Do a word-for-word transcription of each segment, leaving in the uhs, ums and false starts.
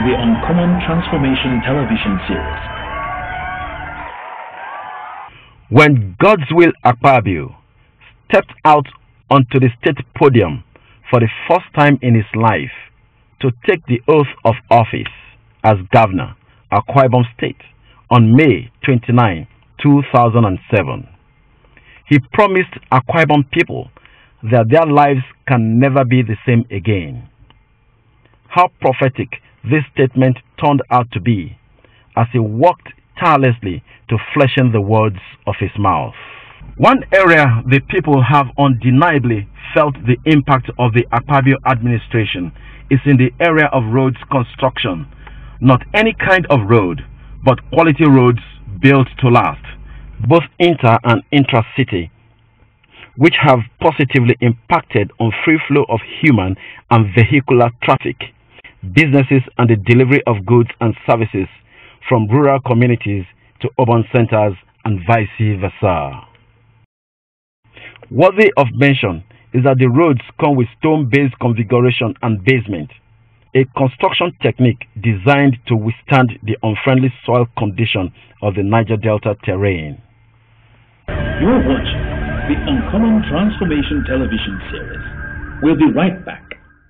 the Uncommon Transformation television series. When Godswill Akpabio stepped out onto the state podium for the first time in his life to take the oath of office as Governor Akwa Ibom State on May twenty-ninth, two thousand seven, he promised Akwa Ibom people that their lives can never be the same again. How prophetic this statement turned out to be as he worked tirelessly to freshen the words of his mouth. One area the people have undeniably felt the impact of the Akpabio administration is in the area of roads construction. Not any kind of road, but quality roads built to last, both inter and intra-city, which have positively impacted on free flow of human and vehicular traffic, businesses and the delivery of goods and services from rural communities to urban centers and vice versa. Worthy of mention is that the roads come with stone-based configuration and basement, a construction technique designed to withstand the unfriendly soil condition of the Niger Delta terrain. You're watching the Uncommon Transformation television series. We'll be right back.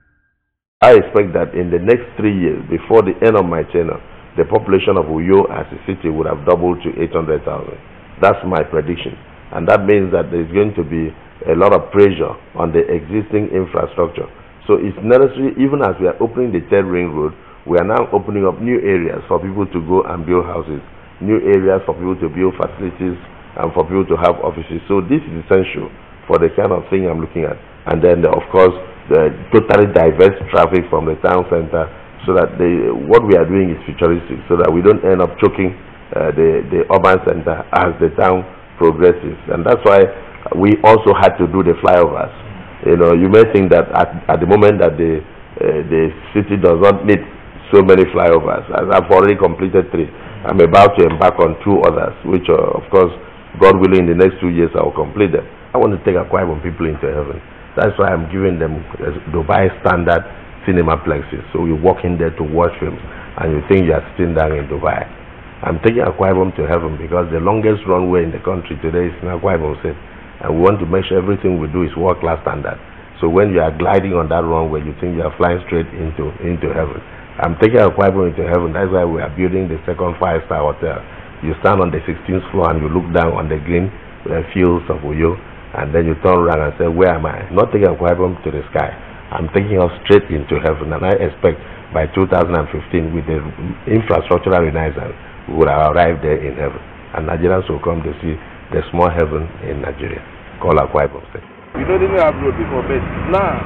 I expect that in the next three years, before the end of my tenure, the population of Uyo as a city would have doubled to eight hundred thousand. That's my prediction. And that means that there's going to be a lot of pressure on the existing infrastructure. So it's necessary, even as we are opening the third ring road, we are now opening up new areas for people to go and build houses, new areas for people to build facilities and for people to have offices. So this is essential for the kind of thing I'm looking at. And then, of course, the totally diverse traffic from the town center, so that the, what we are doing is futuristic, so that we don't end up choking uh, the, the urban center as the town progresses. And that's why we also had to do the flyovers. You know, you may think that at, at the moment that the, uh, the city does not need so many flyovers. I've already completed three. I'm about to embark on two others, which are, of course, God willing, in the next two years I will complete them. I want to take Akwa Ibom people into heaven. That's why I'm giving them Dubai standard cinemaplexes. So you walk in there to watch films and you think you are sitting down in Dubai. I'm taking Akwa Ibom to heaven because the longest runway in the country today is in Akwa Ibom State. And we want to make sure everything we do is world-class standard. So when you are gliding on that runway, you think you are flying straight into, into heaven. I'm taking Akwa Ibom into heaven. That's why we are building the second five-star hotel. You stand on the sixteenth floor and you look down on the green uh, fields of Uyo, and then you turn around and say, where am I? Not taking Akwa Ibom to the sky. I'm taking us straight into heaven, and I expect by two thousand fifteen, with the infrastructural renaissance, we will arrive there in heaven. And Nigerians will come to see the small heaven in Nigeria, called Akwa Ibom State. We don't even have road before, but now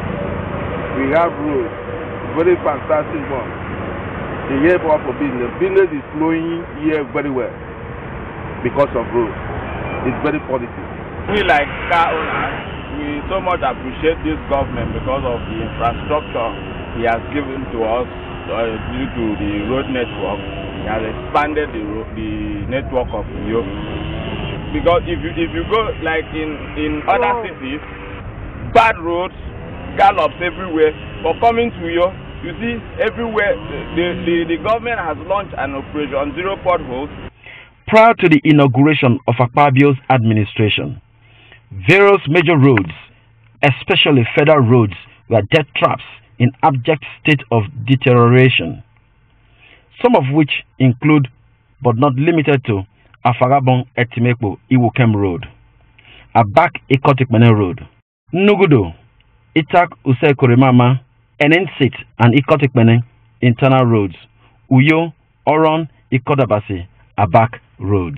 we have road. Very fantastic one. The year for business. Business is flowing here very well because of road. It's very positive. We like car owners, we so much appreciate this government because of the infrastructure he has given to us uh, due to the road network. He has expanded the, road, the network of Uyo. Because if you if you go like in, in other cities, bad roads, gallops everywhere. But coming to Uyo, you see everywhere the, the, the government has launched an operation zero potholes. Prior to the inauguration of Akpabio's administration, various major roads, especially federal roads, were death traps in abject state of deterioration, some of which include, but not limited to, Afarabon Etimekpo Iwokem Road, Abak Ikotikmene Road, Nugudo, Itak Use Korimama, Enensit and Ikotikmene internal roads, Uyo, Oron, Ikodabasi, Abak roads.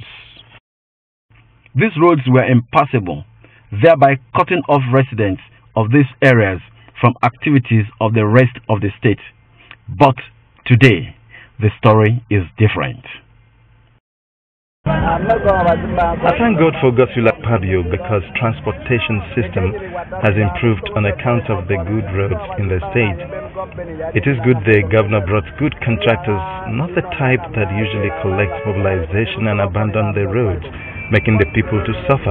These roads were impassable, thereby cutting off residents of these areas from activities of the rest of the state. But today, the story is different. I thank God for Godswill Akpabio because transportation system has improved on account of the good roads in the state. It is good the governor brought good contractors, not the type that usually collect mobilization and abandon the roads, making the people to suffer.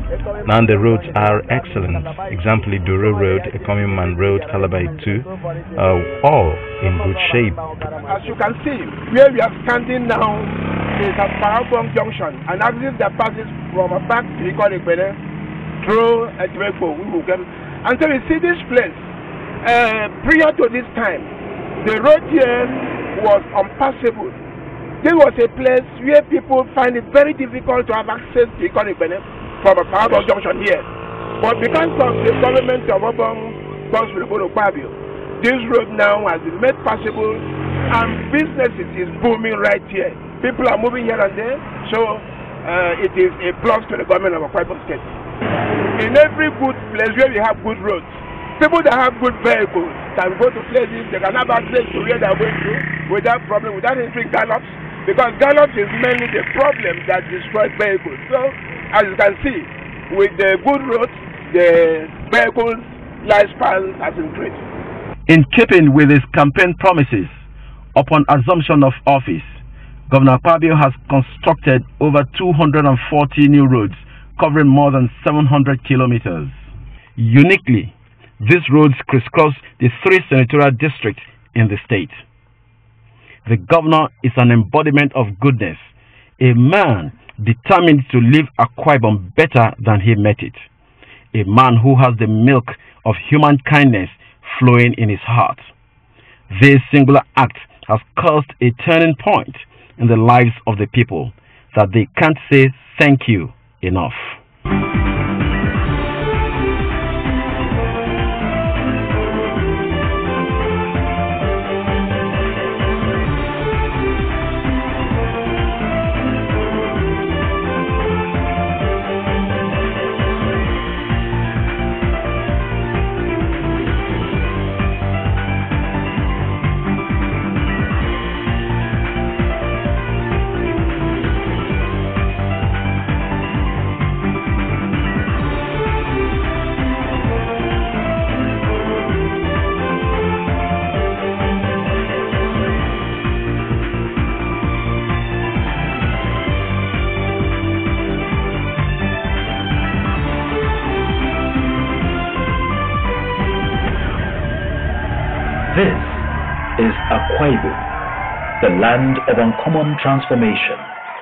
Now the roads are excellent. Example, Duro Road, Ekomiman Road, Calabar two, uh, all in good shape. As you can see, where we are standing now is at Akwa Ibom Junction, and access that passes from a back to Ikonibene through a Dreko. We will get, and so we see this place. Uh, prior to this time, the road here was unpassable. This was a place where people find it very difficult to have access to Ikonibene from a Akwa Ibom Junction here. But because of the government of Governor Akpabio, this road now has been made possible, and businesses is booming right here. People are moving here and there, so uh, it is a plus to the government of Akwa Ibom State. In every good place where we have good roads, people that have good vehicles can go to places, they can have access to where they are going to without problem, without entering gallops, because gallops is mainly the problem that destroys vehicles. So, as you can see, with the good roads, the vehicle lifespan has increased. In keeping with his campaign promises, upon assumption of office, Governor Akpabio has constructed over two hundred forty new roads covering more than seven hundred kilometers. Uniquely, these roads crisscross the three senatorial districts in the state. The governor is an embodiment of goodness, a man determined to leave Akwa Ibom better than he met it, a man who has the milk of human kindness flowing in his heart. This singular act has caused a turning point in the lives of the people that they can't say thank you enough. This is Akwa Ibom, the land of uncommon transformation.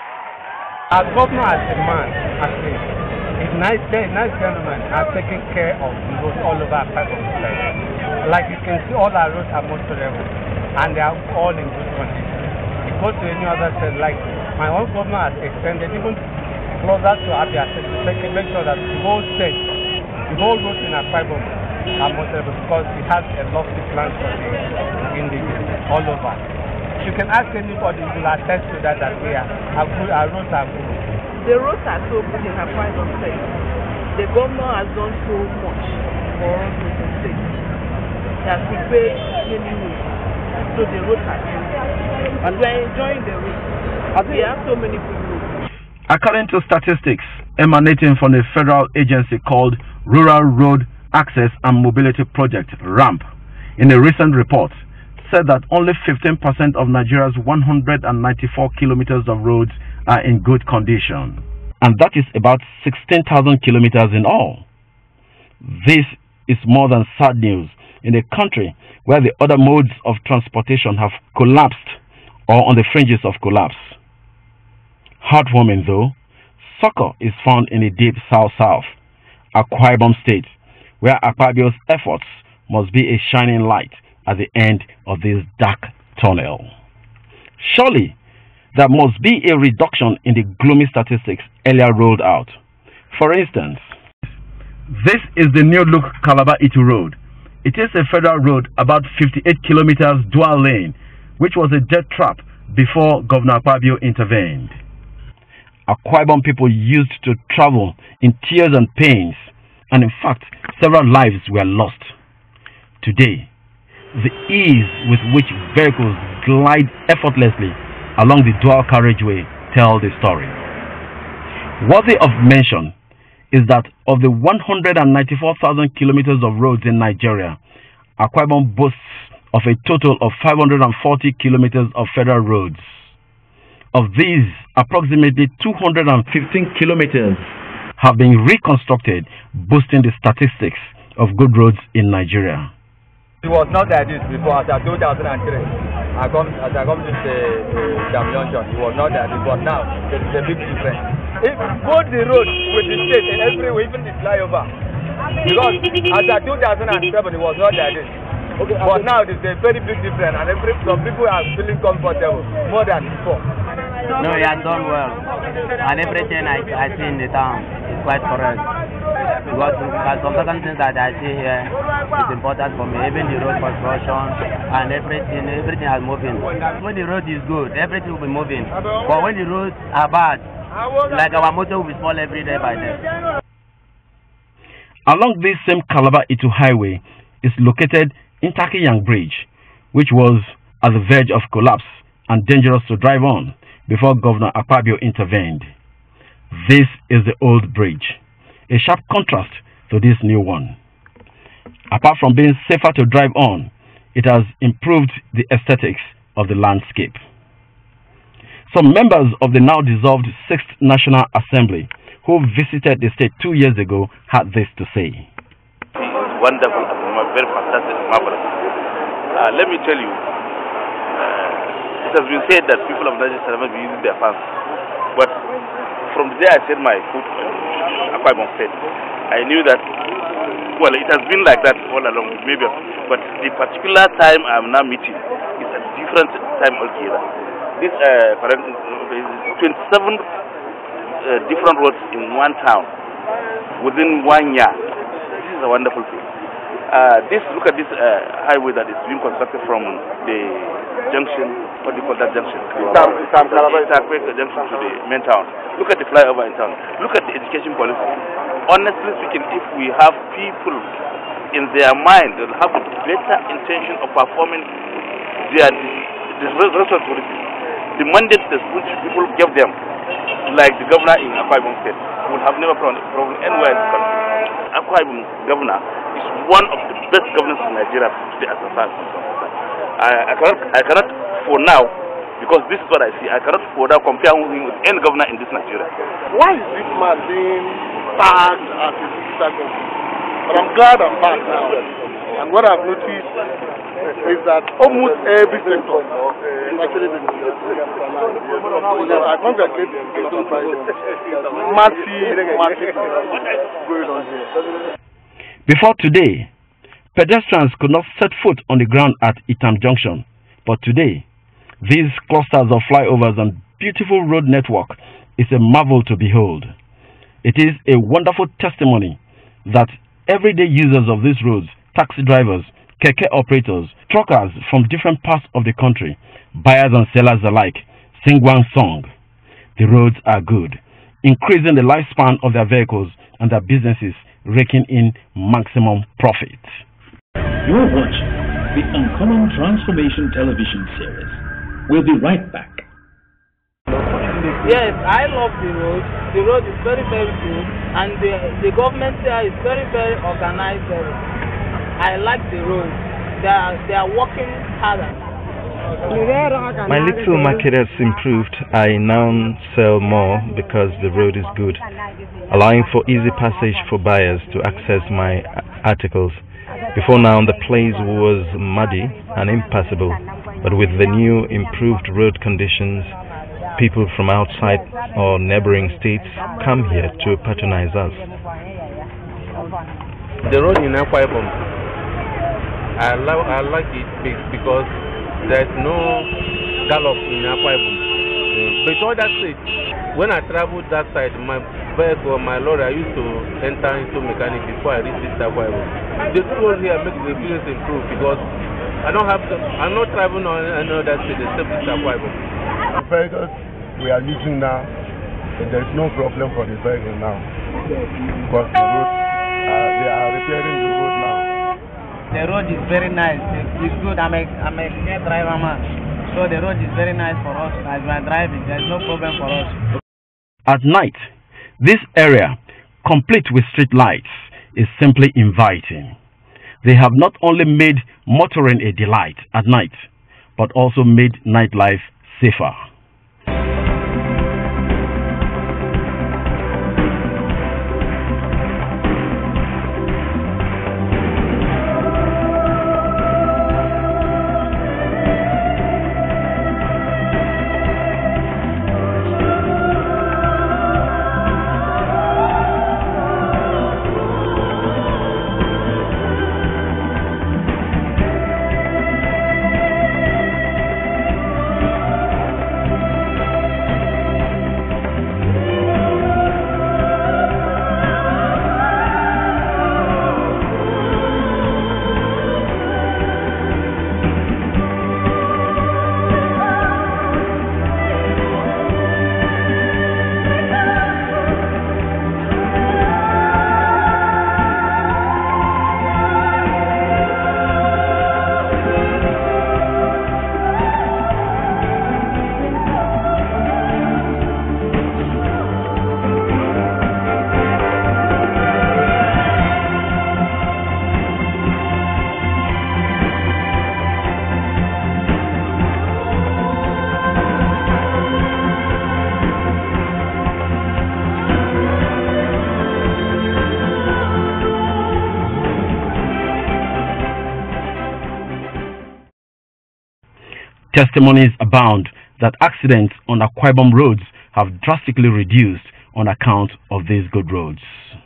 Our governor as a man, as a he's nice, very nice gentleman, has taken care of the roads all over Akwa Ibom State. Like you can see, all our roads are motorable, and they are all in good condition. You go to any other state, like my own governor has extended even closer to Abia State to make sure that the whole state, the whole roads in Akwa Ibom are motorable, because we have a lofty plan for the individuals all over. You can ask anybody, who will attest to that, that we are, our, good, our roads are good. The roads are so good in Akwa Ibom State. The governor has done so much for us in the state. He has prepared many roads, so the roads are good. And we are enjoying the roads. We have so many good roads. According to statistics emanating from a federal agency called Rural Road Access and Mobility Project, RAMP, in a recent report, said that only fifteen percent of Nigeria's one hundred ninety-four kilometers of roads are in good condition. And that is about sixteen thousand kilometers in all. This is more than sad news in a country where the other modes of transportation have collapsed or on the fringes of collapse. Heartwarming though, succor is found in the deep south-south, Akwa Ibom State, where Akpabio's efforts must be a shining light at the end of this dark tunnel. Surely, there must be a reduction in the gloomy statistics earlier rolled out. For instance, this is the new look Calabar-Itu Road. It is a federal road about fifty-eight kilometers dual lane, which was a death trap before Governor Akpabio intervened. Akwa Ibom people used to travel in tears and pains, and in fact, several lives were lost. Today, the ease with which vehicles glide effortlessly along the dual carriageway tell the story. Worthy of mention is that of the one hundred ninety-four thousand kilometers of roads in Nigeria, Akwa Ibom boasts of a total of five hundred forty kilometers of federal roads. Of these, approximately two hundred fifteen kilometers have been reconstructed, boosting the statistics of good roads in Nigeria. It was not like this before. As I two thousand three, I come as I come to the Dam Junction. It was not like this, but now there is a big difference. If both the road with the state and everywhere, even the flyover, because as I two thousand seven, it was not like this. Okay, but now there's a very big difference, and every some people are feeling comfortable more than before. No, he has done well, and everything I I see in the town is quite correct. Because some certain things that I see here is important for me. Even the road construction and everything, everything is moving. When the road is good, everything will be moving. But when the roads are bad, like our motor will be small every day by day. Along this same Calabar-Itu highway is located Intakiyang Bridge, which was at the verge of collapse and dangerous to drive on before Governor Akpabio intervened. This is the old bridge, a sharp contrast to this new one. Apart from being safer to drive on, it has improved the aesthetics of the landscape. Some members of the now dissolved sixth National Assembly who visited the state two years ago had this to say. It's wonderful, very fantastic, marvelous. Uh, let me tell you, uh, it has been said that people of Nigeria must be using their funds, but from the day I set my foot in Akwa Ibom State, I knew that, well, it has been like that all along, maybe, but the particular time I am now meeting is a different time altogether. This, uh, twenty-seven uh, different roads in one town within one year. This is a wonderful thing. Uh, this, look at this uh, highway that is being constructed from the junction, what do you call that junction? Tam, Tam, junction to the main town. Look at the flyover in town. Look at the education policy. Honestly speaking, if we have people in their mind, they'll have a better intention of performing their responsibility. The mandate that people give them, like the governor in Akwa Ibom State, will have never problem anywhere in the country. Akwa Ibom governor is one of the best governors in Nigeria today as a fact. I, I cannot, I cannot for now, because this is what I see, I cannot for now compare him with any governor in this Nigeria. Why is this man being tagged as a visitor governor? But I'm glad I'm back now. And what I've noticed is that almost every sector is actually been I congratulate the massive, massive going on here. Before today, pedestrians could not set foot on the ground at Itam Junction, but today, these clusters of flyovers and beautiful road network is a marvel to behold. It is a wonderful testimony that everyday users of these roads, taxi drivers, keke operators, truckers from different parts of the country, buyers and sellers alike, sing one song. The roads are good, increasing the lifespan of their vehicles and their businesses, raking in maximum profit. You're watching the Uncommon Transformation television series. We'll be right back. Yes, I love the road. The road is very, very good, and the, the government here is very, very organized. I like the road. They are, they are working harder. My little market has improved. I now sell more because the road is good, allowing for easy passage for buyers to access my articles. Before now, the place was muddy and impassable, but with the new improved road conditions, people from outside or neighboring states come here to patronize us. The road in Akwa Ibom, I, love, I like it because there's no gallop in Akwa Ibom. But other states, when I travel that side, my vehicle, my lorry, I used to enter into mechanic before I reach this Akwa Ibom. The road here makes the experience improve because I don't have to, I'm not traveling on any other state except this Akwa Ibom. The vehicles we are using now, there's no problem for the vehicle now because the road, uh, they are repairing the road now. The road is very nice. It's good. I'm a, I'm a car driver man. So the road is very nice for us. As we are driving, there's no problem for us. At night, this area, complete with street lights, is simply inviting. They have not only made motoring a delight at night, but also made nightlife safer. Testimonies abound that accidents on Akwa Ibom roads have drastically reduced on account of these good roads.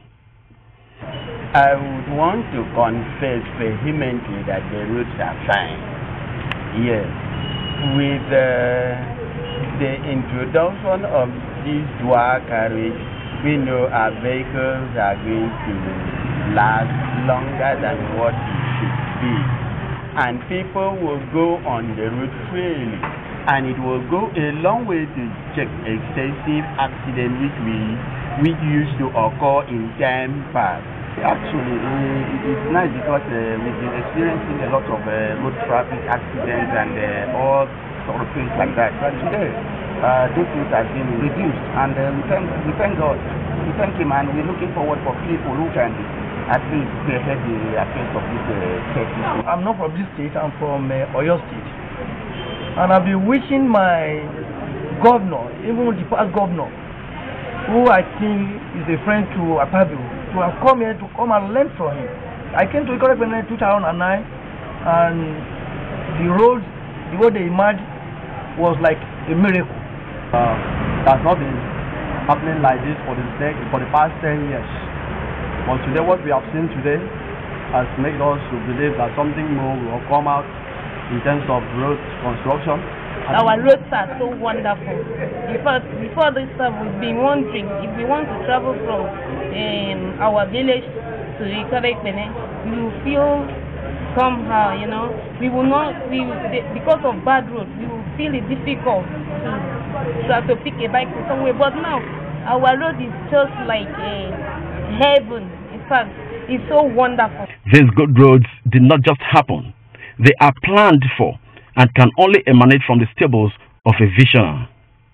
I would want to confess vehemently that the roads are fine. Yes, with uh, the introduction of this dual carriage, we know our vehicles are going to last longer than what it should be. And people will go on the road freely. And it will go a long way to check excessive accidents which we which used to occur in time past. Actually, uh, it's nice because uh, we've been experiencing a lot of uh, road traffic accidents and uh, all sort of things like that. But today, uh, those things have been reduced, and uh, we thank we thank God, we thank Him, and we're looking forward for people who can at least spearhead the affairs of this uh, issue. I'm not from this state. I'm from uh, Oyo State, and I've been wishing my governor, even the past governor, who I think is a friend to Akpabio, to have come here to come and learn from him. I came to Akwa Ibom in two thousand nine, and the roads, the way they emerged was like a miracle. Uh, that's not been happening like this for the state for the past ten years. But today, what we have seen today has made us to believe that something more will come out in terms of road construction. Our roads are so wonderful. Before, before this time, we've been wondering if we want to travel from um, our village to Akwa Ibom, we will feel somehow, you know, we will not, we will, because of bad roads, we will feel it difficult to try to pick a bike to somewhere. But now, our road is just like a heaven. In fact, it's so wonderful. These good roads did not just happen. They are planned for and can only emanate from the stables of a visionary.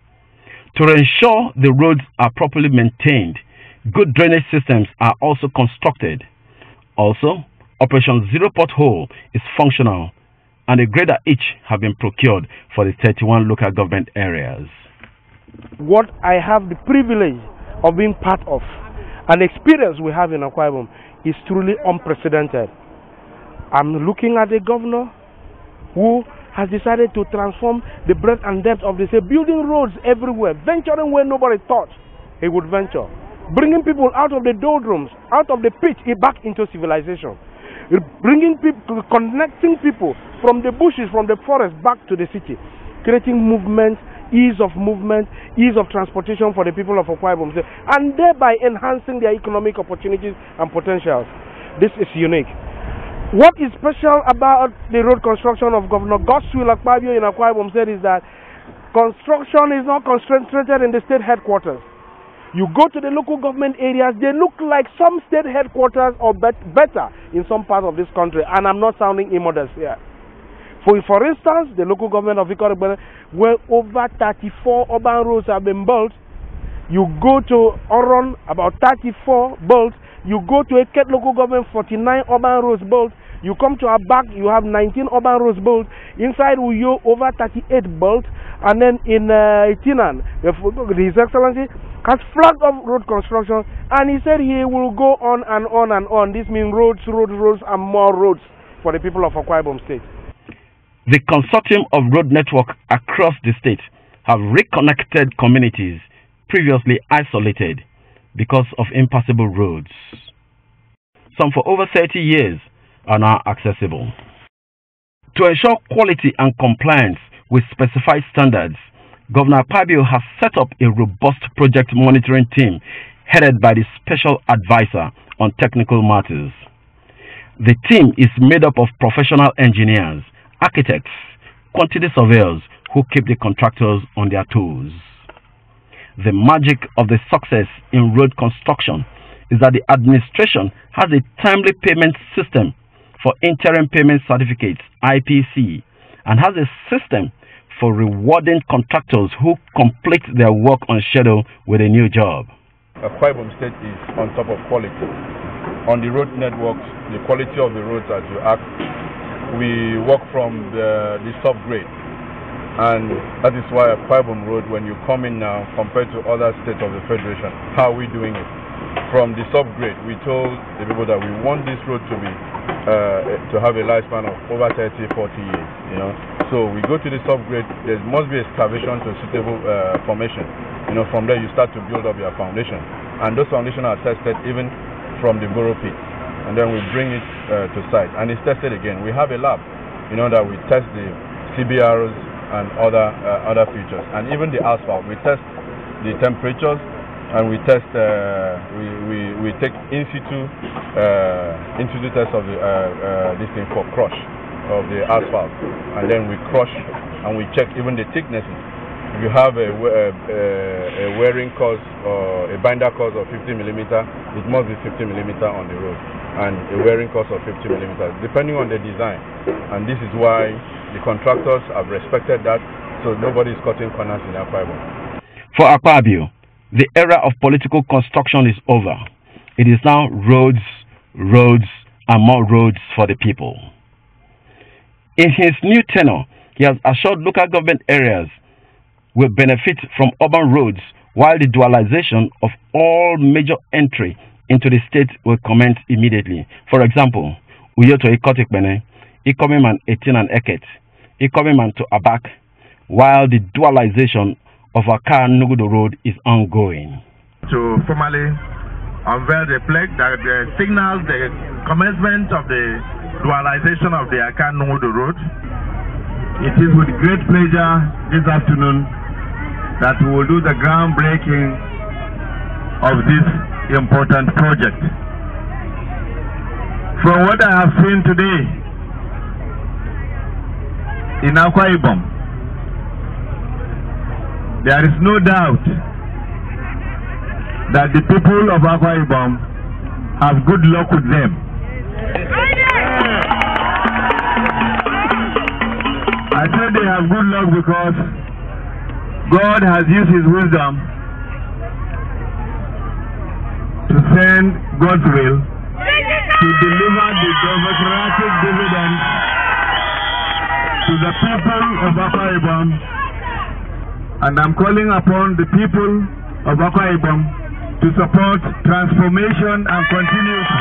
To ensure the roads are properly maintained, good drainage systems are also constructed. Also, Operation Zero Pothole is functional, and a grader each have been procured for the thirty-one local government areas. What I have the privilege of being part of, an experience we have in Akwa Ibom, is truly unprecedented. I'm looking at a governor who has decided to transform the breadth and depth of the state, building roads everywhere, venturing where nobody thought he would venture, bringing people out of the doldrums, out of the pit, back into civilization, bringing people, connecting people from the bushes, from the forest, back to the city, creating movement, ease of movement, ease of transportation for the people of Akwa Ibom State, and thereby enhancing their economic opportunities and potentials. This is unique. What is special about the road construction of Governor Akpabio in Akwa Ibom State is that construction is not concentrated in the state headquarters. You go to the local government areas, they look like some state headquarters or bet better in some parts of this country, and I'm not sounding immodest here. For, for instance, the local government of Akwa Ibom, where over thirty-four urban roads have been built. You go to Oron, about thirty-four built. You go to Eket local government, forty-nine urban roads built. You come to Abak, you have nineteen urban roads built. Inside Uyo, over thirty-eight built. And then in uh, Itinan, His Excellency has flagged off road construction, and he said he will go on and on and on. This means roads, roads, roads, and more roads for the people of Akwa Ibom State. The consortium of road network across the state have reconnected communities previously isolated because of impassable roads. Some for over thirty years are now accessible. To ensure quality and compliance with specified standards, Governor Akpabio has set up a robust project monitoring team headed by the Special Advisor on Technical Matters. The team is made up of professional engineers, architects, quantity surveyors who keep the contractors on their toes. The magic of the success in road construction is that the administration has a timely payment system for interim payment certificates, I P C, and has a system for rewarding contractors who complete their work on schedule with a new job. Akwa Ibom State is on top of quality. On the road networks, the quality of the roads as you ask, we work from the, the subgrade. And that is why Akwa Ibom Road, when you come in now, compared to other states of the Federation, how are we doing it? From the subgrade, we told the people that we want this road to be uh, to have a lifespan of over thirty, forty years, you know. So we go to the subgrade, there must be excavation to suitable uh, formation. You know, from there you start to build up your foundation. And those foundations are tested even from the borough pit. And then we bring it uh, to site. And it's tested again. We have a lab, you know, that we test the C B Rs and other, uh, other features. And even the asphalt, we test the temperatures, and we test, uh, we, we, we take in situ, uh, in situ test of the, uh, uh, this thing for crush of the asphalt, and then we crush and we check even the thicknesses. If you have a, a, a wearing cause or a binder cause of fifty millimeter, it must be fifty millimeter on the road, and a wearing cause of fifty millimeters, depending on the design. And this is why the contractors have respected that, so nobody is cutting corners in Akwa Ibom. For Akpabio, the era of political construction is over. It is now roads, roads, and more roads for the people. In his new tenure, he has assured local government areas will benefit from urban roads, while the dualization of all major entry into the state will commence immediately. For example, Uyo to Ikotikbene, Ikomiman eighteen and Eket, Ikomiman to Abak, while the dualization of Akwa Nugudo Road is ongoing. To formally unveil the plaque that uh, signals the commencement of the dualization of the Akwa Nugudo Road. It is with great pleasure this afternoon that we will do the groundbreaking of this important project. From what I have seen today in Akwa Ibom, there is no doubt that the people of Akwa Ibom have good luck with them. I said they have good luck because God has used his wisdom to send God's will to deliver the democratic dividend to the people of Akwa Ibom. And I'm calling upon the people of Akwa Ibom to support transformation and continuity.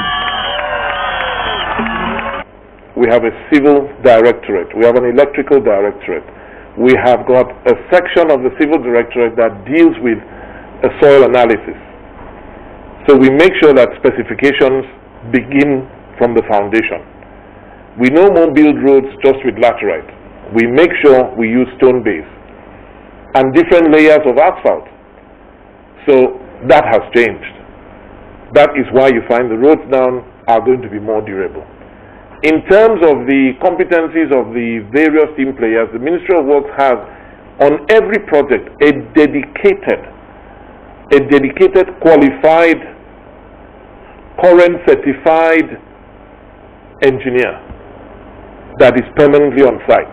We have a civil directorate. We have an electrical directorate. We have got a section of the civil directorate that deals with a soil analysis. So we make sure that specifications begin from the foundation. We no more build roads just with laterite. We make sure we use stone base and different layers of asphalt. So that has changed. That is why you find the roads now are going to be more durable. In terms of the competencies of the various team players, the Ministry of Works has on every project a dedicated, a dedicated qualified, current certified engineer that is permanently on site.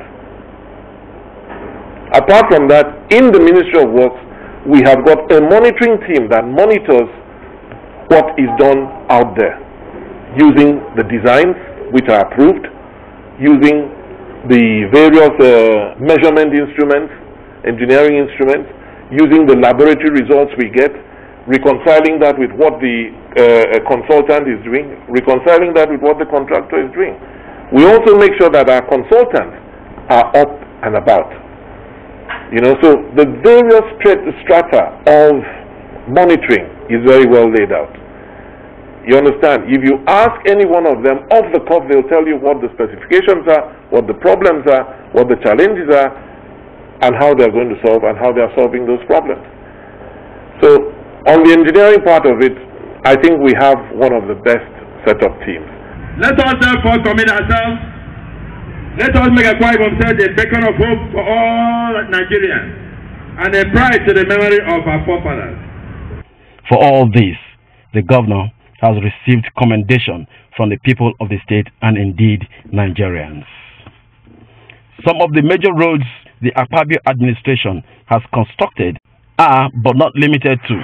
Apart from that, in the Ministry of Works, we have got a monitoring team that monitors what is done out there, using the designs which are approved, using the various uh, measurement instruments, engineering instruments, using the laboratory results we get, reconciling that with what the uh, consultant is doing, reconciling that with what the contractor is doing. We also make sure that our consultants are up and about. You know, so the various strata of monitoring is very well laid out. You understand? If you ask any one of them off the cuff, they'll tell you what the specifications are, what the problems are, what the challenges are, and how they're going to solve and how they're solving those problems. So on the engineering part of it, I think we have one of the best set of teams. Let us therefore commit ourselves. Let us make Akwa Ibom State a beacon of hope for all Nigerians and a pride to the memory of our forefathers. For all this, the governor has received commendation from the people of the state and indeed Nigerians. Some of the major roads the Akpabio administration has constructed are, but not limited to,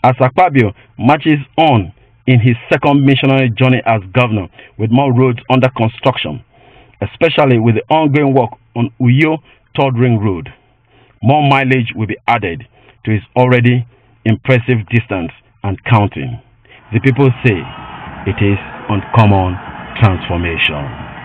as Akpabio marches on in his second missionary journey as governor with more roads under construction, especially with the ongoing work on Uyo Third Ring Road. More mileage will be added to his already impressive distance and counting. The people say it is uncommon transformation.